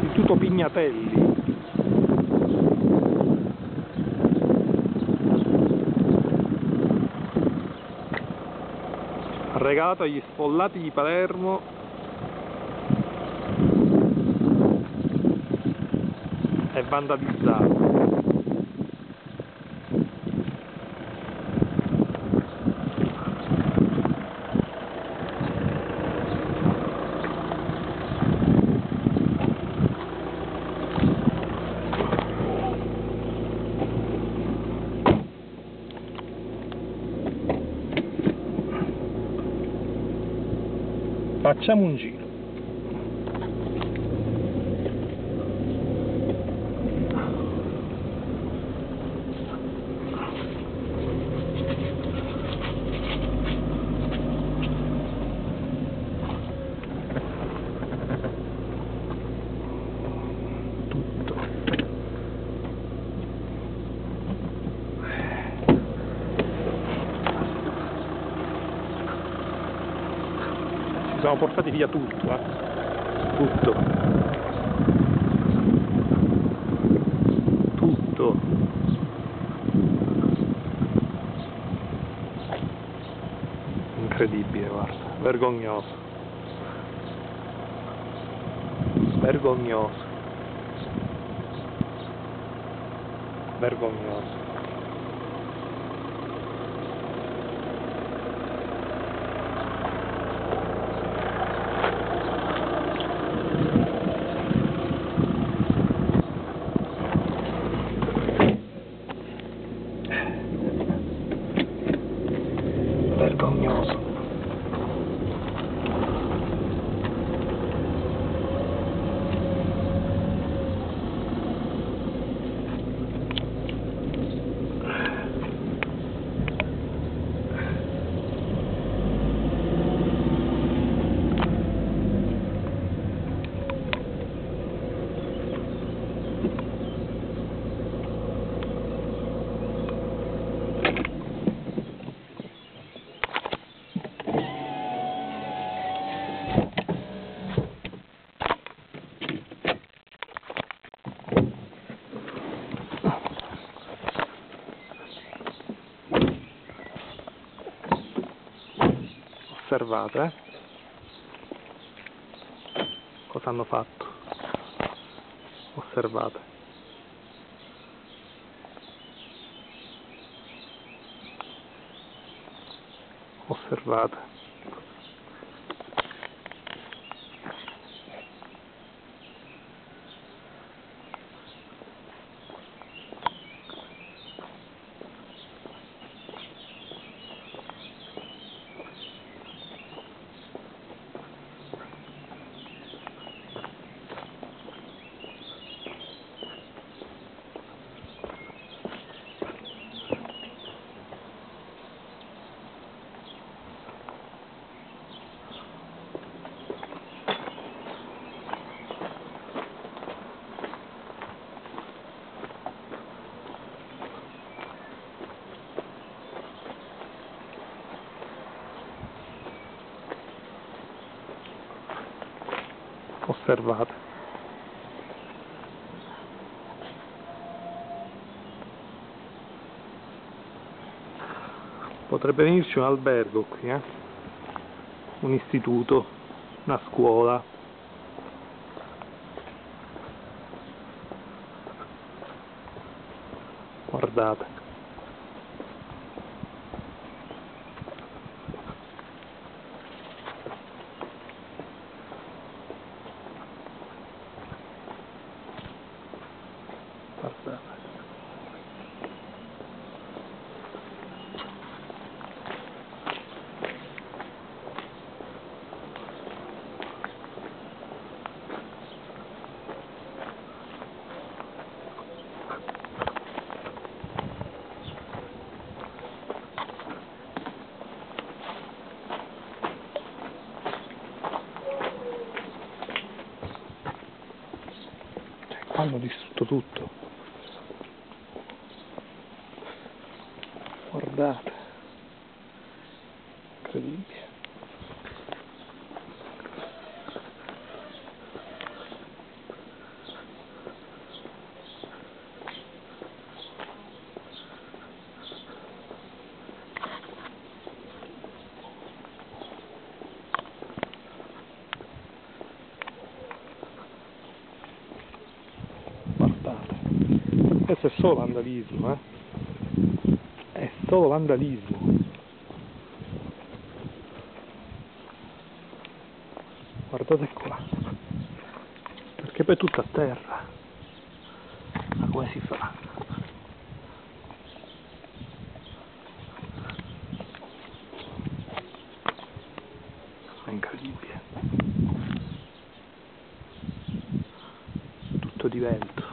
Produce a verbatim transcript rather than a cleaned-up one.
Istituto Pignatelli. Regalato agli sfollati di Palermo e vandalizzato. Facciamo un giro. Tutto. Si sono portati via tutto, eh? Tutto. Tutto. Incredibile, guarda. Vergognoso. Vergognoso. Vergognoso. Vergognoso. Osservate, eh? Cosa hanno fatto? Osservate. Osservate. Osservate. Potrebbe venirci un albergo qui, eh? Un istituto, una scuola. Guardate. Guardate. Hanno distrutto tutto. Guardate. Incredibile. Questo è solo vandalismo, eh? È solo vandalismo. Guardate qua. Perché poi è tutto a terra. Ma come si fa? È incredibile. Tutto divelto.